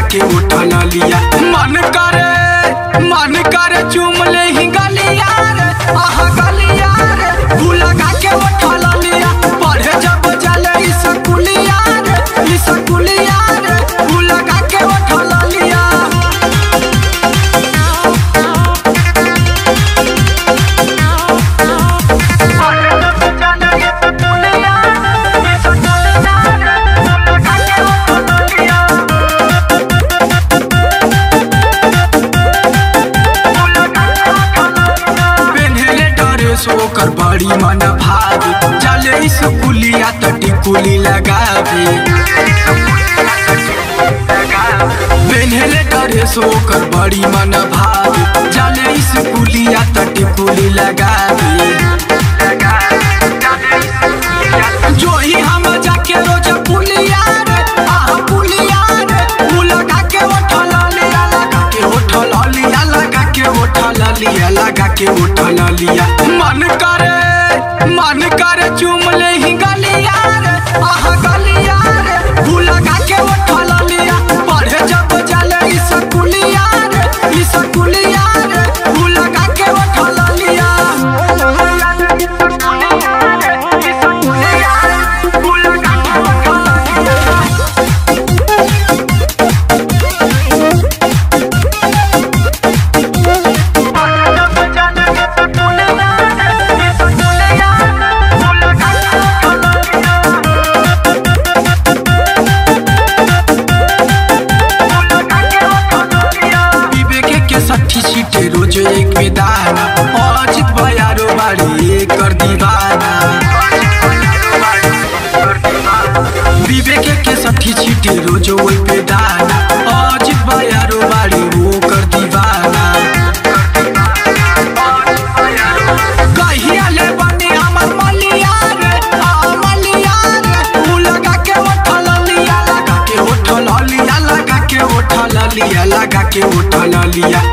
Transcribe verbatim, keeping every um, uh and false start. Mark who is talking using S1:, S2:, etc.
S1: के उठल लिया। मन करे मन करे चूम ले ही गलिया रे, आहा गलिया रे, फूल लगा के उठल लिया। पढ़े जब चले स्कूलिया रे, स्कूलिया रे, फूल लगा के उठल लिया। ओकर बड़ी मन भावे, चले स्कूलिया त टिकुली लगावे। पेन्हले ड्रेस ओकर बड़ी मन भावे, चले स्कूलिया त टिकुली लगावे। जो ही हम जाके रोज पुलिया रे, आहा पुलिया रे, फूल लगा के उठल लिया, लगा के उठल लिया, लगा के उठल लिया, लगा के उठल लिया। मन करे मन करे चूम ले ही गलिया रे, आहा गलिया रे, फूल लगा के उठल लिया। पढ़े जब चले स्कूलिया रे, स्कूलिया रे, फूल लगा के उठल लिया। रोज एक बेदाना अजित भयारो बाड़ी कर दीवाना। विवेक के सठी छीटे रोज वही बेदाना अजित भयारो बाड़ी वो कर दीवाना। कहिया ले बने हमर मलिया रे, आ मलिया रे, फूल लगा के उठल लिया, लगा के उठल लिया, लगा के उठल लिया, लगा के उठल लिया।